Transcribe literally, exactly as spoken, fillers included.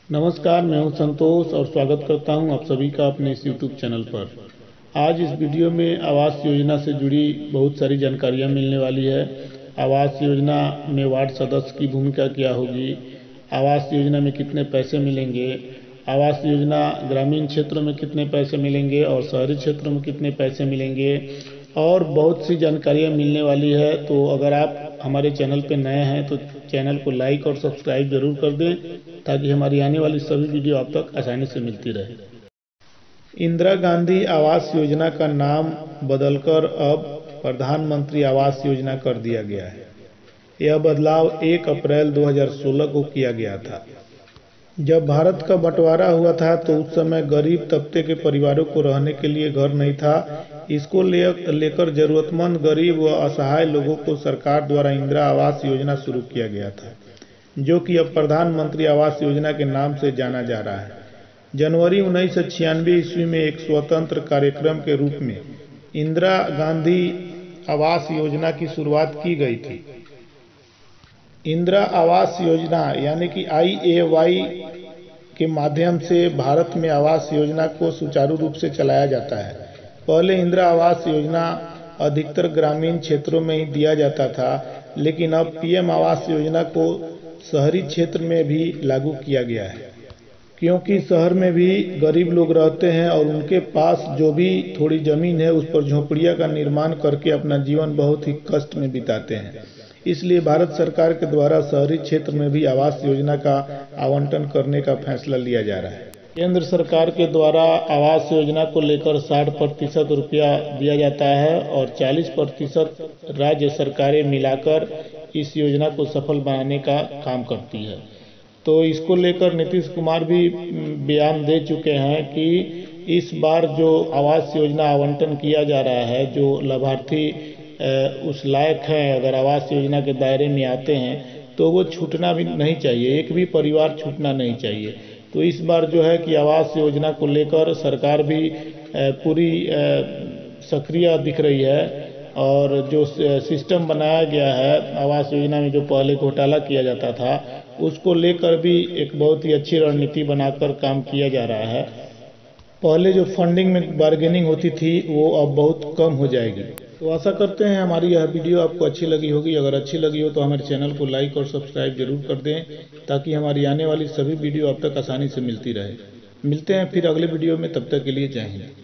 नमस्कार, मैं हूं संतोष और स्वागत करता हूं आप सभी का अपने इस यूट्यूब चैनल पर। आज इस वीडियो में आवास योजना से जुड़ी बहुत सारी जानकारियां मिलने वाली है। आवास योजना में वार्ड सदस्य की भूमिका क्या होगी, आवास योजना में कितने पैसे मिलेंगे, आवास योजना ग्रामीण क्षेत्रों में कितने पैसे मिलेंगे और शहरी क्षेत्रों में कितने पैसे मिलेंगे, और बहुत सी जानकारियां मिलने वाली है। तो अगर आप हमारे चैनल पर नए हैं तो चैनल को लाइक और सब्सक्राइब जरूर कर दें ताकि हमारी आने वाली सभी वीडियो आप तक आसानी से मिलती रहे। इंदिरा गांधी आवास योजना का नाम बदलकर अब प्रधानमंत्री आवास योजना कर दिया गया है। यह बदलाव एक अप्रैल दो हज़ार सोलह को किया गया था। जब भारत का बंटवारा हुआ था तो उस समय गरीब तबके के परिवारों को रहने के लिए घर नहीं था। इसको ले लेकर जरूरतमंद गरीब व असहाय लोगों को सरकार द्वारा इंदिरा आवास योजना शुरू किया गया था, जो कि अब प्रधानमंत्री आवास योजना के नाम से जाना जा रहा है। जनवरी उन्नीस सौ छियानवे ईस्वी में एक स्वतंत्र कार्यक्रम के रूप में इंदिरा गांधी आवास योजना की शुरुआत की गई थी। इंदिरा आवास योजना यानी कि आई ए वाई के माध्यम से भारत में आवास योजना को सुचारू रूप से चलाया जाता है। पहले इंदिरा आवास योजना अधिकतर ग्रामीण क्षेत्रों में ही दिया जाता था, लेकिन अब पीएम आवास योजना को शहरी क्षेत्र में भी लागू किया गया है, क्योंकि शहर में भी गरीब लोग रहते हैं और उनके पास जो भी थोड़ी जमीन है उस पर झोपड़ियां का निर्माण करके अपना जीवन बहुत ही कष्ट में बिताते हैं। इसलिए भारत सरकार के द्वारा शहरी क्षेत्र में भी आवास योजना का आवंटन करने का फैसला लिया जा रहा है। केंद्र सरकार के द्वारा आवास योजना को लेकर साठ प्रतिशत रुपया दिया जाता है और चालीस प्रतिशत राज्य सरकारें मिलाकर इस योजना को सफल बनाने का काम करती है। तो इसको लेकर नीतीश कुमार भी बयान दे चुके हैं कि इस बार जो आवास योजना आवंटन किया जा रहा है, जो लाभार्थी उस लायक हैं, अगर आवास योजना के दायरे में आते हैं तो वो छूटना भी नहीं चाहिए, एक भी परिवार छूटना नहीं चाहिए। तो इस बार जो है कि आवास योजना को लेकर सरकार भी पूरी सक्रिय दिख रही है और जो सिस्टम बनाया गया है आवास योजना में, जो पहले घोटाला किया जाता था, उसको लेकर भी एक बहुत ही अच्छी रणनीति बनाकर काम किया जा रहा है। पहले जो फंडिंग में बार्गेनिंग होती थी वो अब बहुत कम हो जाएगी। तो आशा करते हैं हमारी यह वीडियो आपको अच्छी लगी होगी। अगर अच्छी लगी हो तो हमारे चैनल को लाइक और सब्सक्राइब जरूर कर दें ताकि हमारी आने वाली सभी वीडियो आप तक आसानी से मिलती रहे। मिलते हैं फिर अगले वीडियो में, तब तक के लिए जय हिंद।